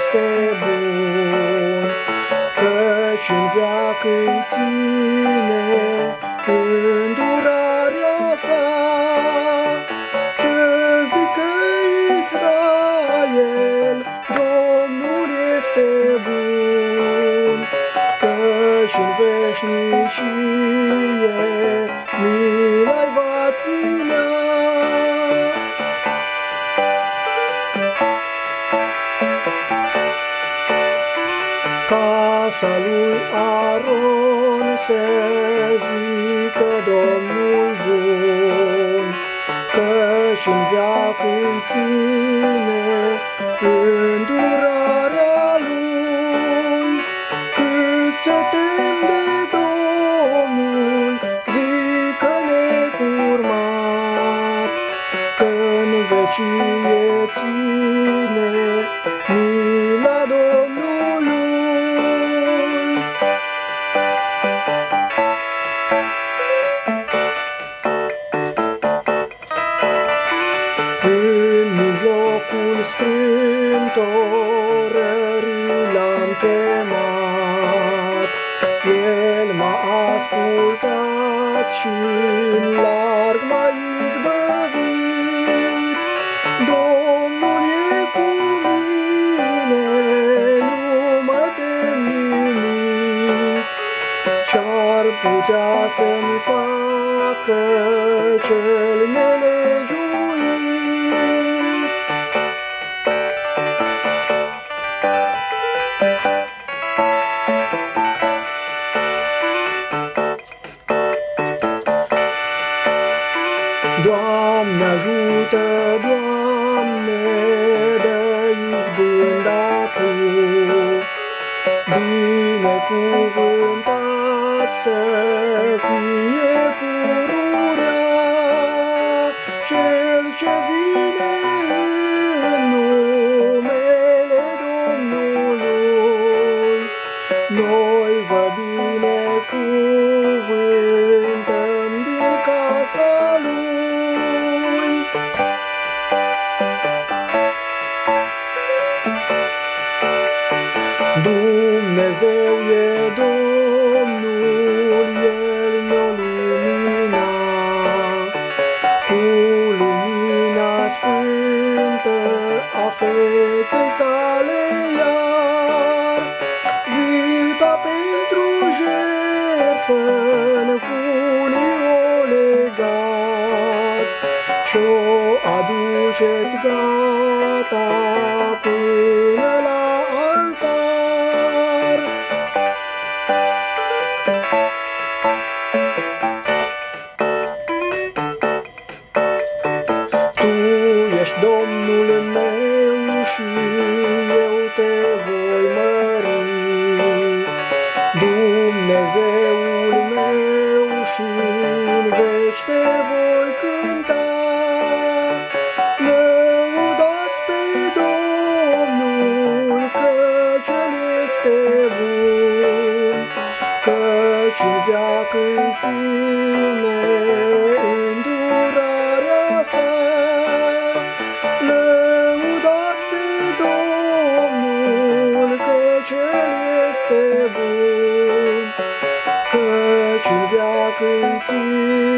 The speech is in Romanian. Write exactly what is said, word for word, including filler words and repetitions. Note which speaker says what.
Speaker 1: este bun, căci în veac îi ține îndurarea sa. Să zică Israel, Domnul este bun, căci în veșnicie mila-i va ținea. Casa lui Aron se zică Domnul bun, căci în veac îi ține îndurarea lui. Cât se tem de Domnul, zică necurmat, că-n vecie ține mila Domnului. În mijlocul strâmtorării l-am chemat, El m-a ascultat și-n larg m-a izbăvit. Domnul e cu mine, nu mă tem nimic. Ce-ar putea să-mi facă cel nelegiuit? Doamne ajută, Doamne, dă izbânda Tu, binecuvântat să fie pururea, cel ce vine în numele Domnului. Noi vă binecuvântăm din casa Lui. Dumnezeu e Domnul, El ne-o lumina, cu lumina sfântă a feței sale, iar vita pentru jertfă-n funii o legați și-o aduceți gata până la altar. Tu ești Domnul meu și eu te voi mări, Dumnezeul meu, și-n veci te voi cânta. Lăudați pe Domnul, căci El este bun, căci în veac îi ține îndurarea sa. Lăudați pe Domnul, căci El este bun, căci în veac îi ține